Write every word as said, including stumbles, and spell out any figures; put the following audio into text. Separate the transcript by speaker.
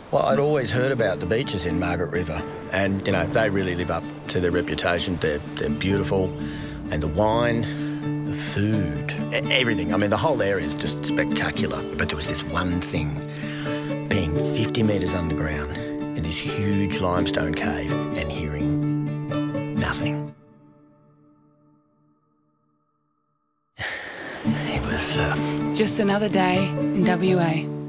Speaker 1: Well, I'd always heard about the beaches in Margaret River, and, you know, they really live up to their reputation. They're, they're beautiful, and the wine, the food, e- everything. I mean, the whole area is just spectacular. But there was this one thing, being fifty metres underground in this huge limestone cave and hearing nothing. It was... Uh...
Speaker 2: Just another day in W A.